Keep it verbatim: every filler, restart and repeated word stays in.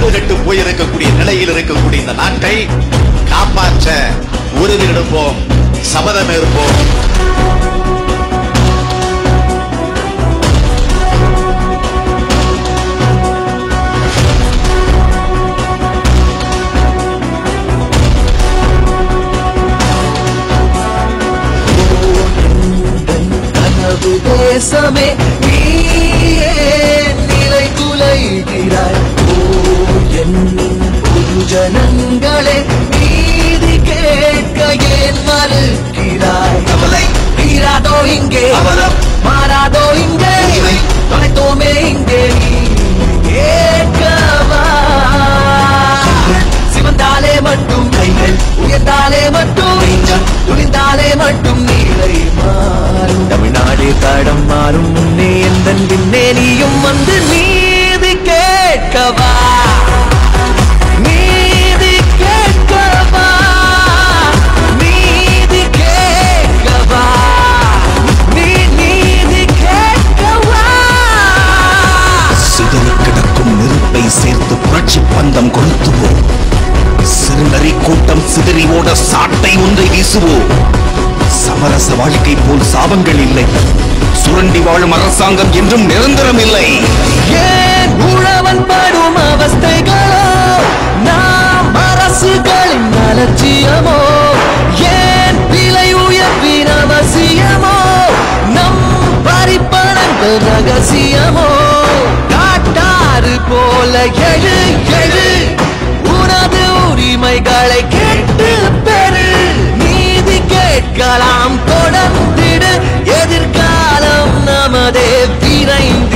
கெட்டு போயிருக்கக்கூடிய நிலையில் இருக்கக்கூடிய இந்த நாட்டை காப்பாற்ற உறுதி எடுப்போம், சபதம் ஏற்போம். தேசமே நீயே நிலை குலைகிறாய். ஓ என் பொது ஜனங்களே, நீதி கேட்க ஏன் மறுக்கிறாய்? கவலை தீராதோ இங்கே, அவலம் மாறாதோ இங்கே, தொலைத்தோமே இங்கே நீ கேட்கவா? சிவந்தாலே மட்டும் கைகள் உயர்ந்தாலே மட்டும் துணிந்தாலே மட்டும் நீரை மாறும். தமிழ்நாடு தடம் மாறும் முன்னே எந்த பின்னே நீயும் வந்து நீதி கேட்கவா? நீதி கேட்கவா? நீதி கேட்கவா? நீ நீதி கேட்கவா? சிதறி கிடக்கும் நெருப்பை சேர்த்து புரட்சி பந்தம் கொளுத்துவோம். சிறுநரி கூட்டம் சிதறி ஓட சாட்டை ஒன்றை வீசுவோம். சமரச வாழ்க்கை போல் சாபங்கள் இல்லை, சுரண்டி வாழும் அரசாங்கம் என்றும் நிரந்தரம் இல்லை. ஏன் உழவன் படும் அவஸ்தைகளோ, நாம் அரசுகளின் அலட்சியமோ, ஏன் விலை உயர்வின் அவசியமோ, நம் பறிப்பனங்கள் ரகசியமோ, காட்டாறு போல எழு எழு, உனது உரிமைகளை கேட்டு பெறு. நீதி கேட்கலாம், தொடர்ந்திடு, எதிர்காலம் நமதே விரைந்து